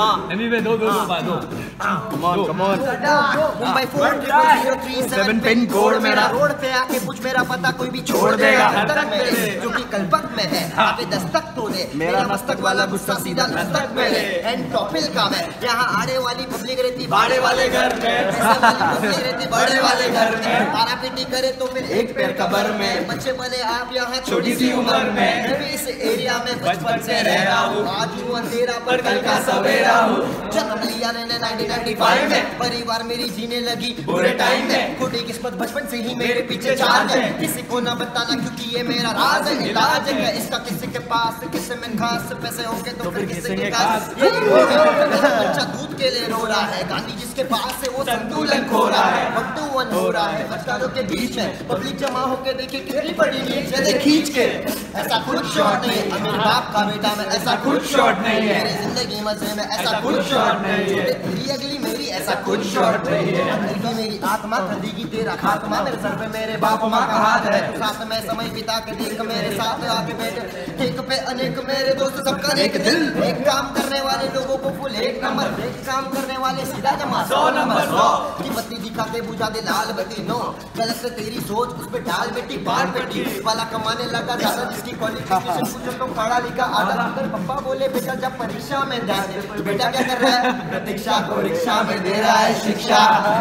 Amy पे दो come on Mumbai 4037 pin code मेरा, रोड पे आके पूछ मेरा पता कोई भी छोड़ देगा जो कि कल्पक में है, आके दस्तक तो दे मेरा मस्तक वाला गुस्सा सीधा दस्तक में ले। एंड टॉपिल का मैं यहाँ आड़े वाली पब्लिक रहती बाड़े वाले घर में, पब्लिक रहती बड़े वाले घर में, मारा पीटी करे तो फिर एक पैर कबर में। बच्चे बने आप यहाँ छोटी सी उम्र में, मैं भी इस एरिया में बचपन से रह रहा हूँ, आज हूँ अंधेरा पर कल का सवेरा हूँ। जन्म लिया मैंने 1995 में, परिवार मेरी जीने लगी बुरे टाइम में, खोटी किस्मत बचपन से ही मेरे पीछे चार्ज है, किसी को ना बताना क्योंकि ये मेरा राज है, इलाज है इसका किसी के पास, किसी में खास पैसे होंगे तो फिर किसी के पास। बच्चा दूध के लिए रो रहा है, गांधी जिसके पास है वो संतुलन खो रहा है, बट्टूवन हो रहा है बच्चों के बीच में, पब्लिक जमा होके देखे कितनी बड़ी नींद चले खींच के। ऐसा कुछ शॉट नहीं है अमीर बाप का बेटा में, ऐसा कुछ शॉट नहीं है मेरी जिंदगी मजे में, ऐसा कुछ शॉट नहीं है तेरी अगली मेरी, ऐसा कुछ शॉट नहीं है अंदर मेरी आत्मा खरीगी तेरा खात्मा, मेरे सर पे मेरे बाप माँ का हाथ है, साथ में समय बिता के देख मेरे साथ आके बैठे, एक पे अनेक मेरे दोस्त सबका एक दिल, एक काम करने वाले लोगों को फुल एक नंबर, एक काम करने वाले सीधा जमा 100 नंबर 100 की बत्ती दिखाते बुझा दे लाल बत्ती नो, गलत से तेरी सोच उस पे डाल बेटी बाढ़ बेटी वाला कमाने लगा ज्यादा, जिसकी क्वालिफिकेशन पूछो तो पढ़ा लिखा आधा, अगर पप्पा बोले बेटा जब परीक्षा में ध्यान दे तो बेटा क्या कर रहा है, प्रतीक्षा को रिक्शा में दे रहा है शिक्षा,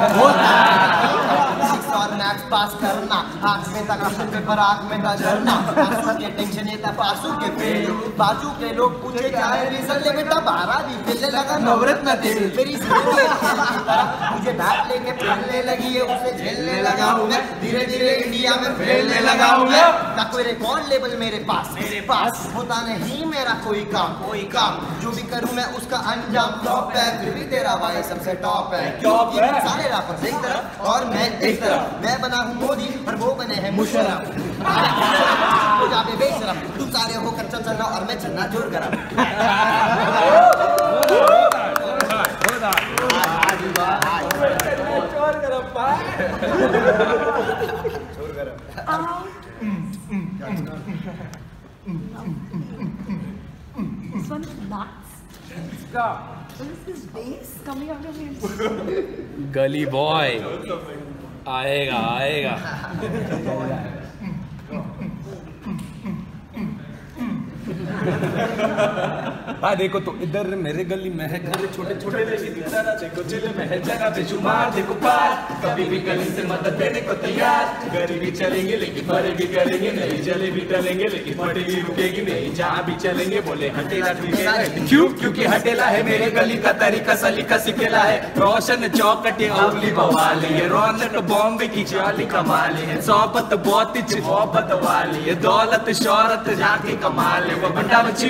और मैथ्स पास करना, हाथ में था क्वेश्चन पेपर आंख में था झरना, आंसू के टेंशन ये था पासू के फेल, बाजू के लोग पूछे क्या है रिजल्ट, बेटा 12 भी खेलने लगा नवरत्न तेल, मेरी मुझे बैट लेके खेलने लगी है उसे झेलने लगा हूँ मैं, धीरे धीरे इंडिया में फैलने लगा हूँ मैं, ना कोई रिकॉर्ड लेवल मेरे पास होता नहीं मेरा कोई काम जो भी करूँ मैं उसका अंजाम टॉप है, फिर भी तेरा भाई सबसे टॉप है, सारे रापर्स एक तरफ और मैं एक तरफ, मैं बना हूँ मोदी और वो बने हैं मुशर्रफ, बेशरफ तुम सारे होकर चल चलना और मैं चलना जोर करा। This one is nuts. What is this bass coming out of his? गली बॉय आएगा हाँ देखो तो इधर मेरे गली में है घर छोटे छोटे देखो चिल में है जगह बेशुमार, देखो पार कभी भी गली से मदद देने को तैयार, गरीबी चलेंगे लेकिन बड़े भी करेंगे नहीं, जले भी टलेंगे लेकिन फटे भी रुकेगी नहीं, जहाँ भी चलेंगे बोले हटेला क्यों, क्योंकि हटेला है मेरे गली का तरीका सलीका सिखेला है, रोशन चौकटे अवली बवाली है, रौनक बॉम्बे की चाली कमाली है, सोबत बहुत मोहब्बत वाली है, दौलत शौहरत जाके कमाल है, वो बंडा बच्ची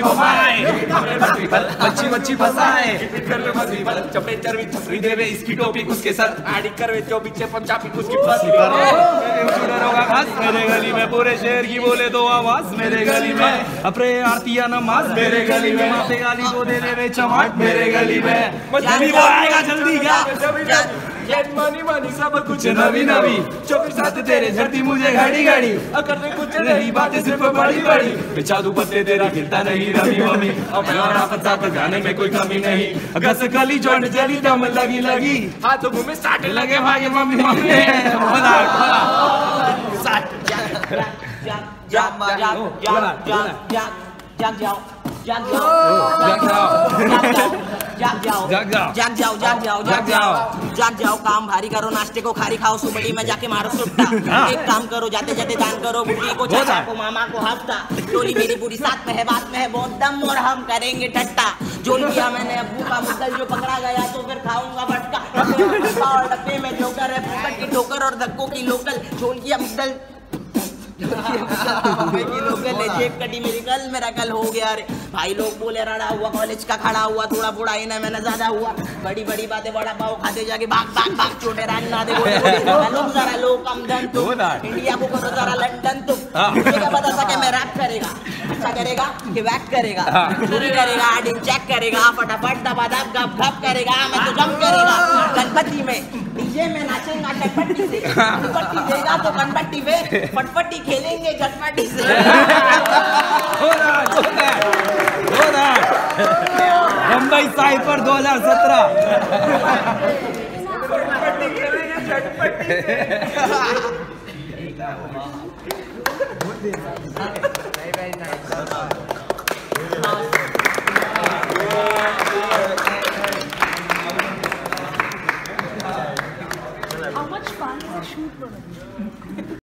बच्ची फसाए चपे चरवी छपरी देवे इसकी टोपी उसके सर आड़ी करवे जो पीछे पंजाबी उसकी मेरे गली में पूरे शहर की बोले दो आवाज, मेरे गली में अपने आरतिया नमाज, मेरे गली में माते गाली को दे देवे चमाट, मेरे गली में वो आएगा जल्दी क्या मानी सब कुछ नवी चौके साथ तेरे झड़ती मुझे घड़ी करने कुछ नहीं बातें सिर्फ बड़ी बिछा दू पत्ते तेरा गिरता नहीं रवि मम्मी, और मैं और आपदा पर गाने में कोई कमी नहीं, गस गली जोड़ जली दम लगी हाथों में साट लगे भागे मम्मी जाग जाओ काम भारी करो, नाश्ते को खारी खाओ, सुबड़ी में जाके मारो सुट्टा, एक काम करो जाते जाते दान करो, बुढ़ी को चाचा को मामा को हफ्ता, टोली मेरी पूरी साथ में है बात में है बहुत दम और हम करेंगे ठट्टा, जो किया मैंने अब्बू का मुद्दल जो पकड़ा गया तो फिर खाऊंगा भटका, और डब्बे में जोकर है फुकट की ठोकर और धक्कों की लोकल, झोल किया मुद्दल जेब कटी मेरी कल मेरा कल हो गया रे, भाई लोग बोले रड़ा हुआ कॉलेज का खड़ा हुआ, थोड़ा बूढ़ा ही ना मैंने ज्यादा हुआ, बड़ी बड़ी बातें बड़ा पाव खाते जाके भाग छोटे रान ना दे लोग जरा लो कम धन तुम इंडिया को करो जरा लंदन तुम, मुझे क्या पता था कि मैं रैप करेगा अच्छा करेगा कि वैक करेगा चोरी करेगा आडिंग चेक करेगा फटाफट दबादब गप गप करेगा, मैं तो जम करेगा गणपति में डीजे में नाचेगा टटपटी से, दुपट्टी देगा तो गणपति पे फटफटी खेलेंगे झटपटी से। Bombay cipher 2017। How much fun is the shoot gonna be?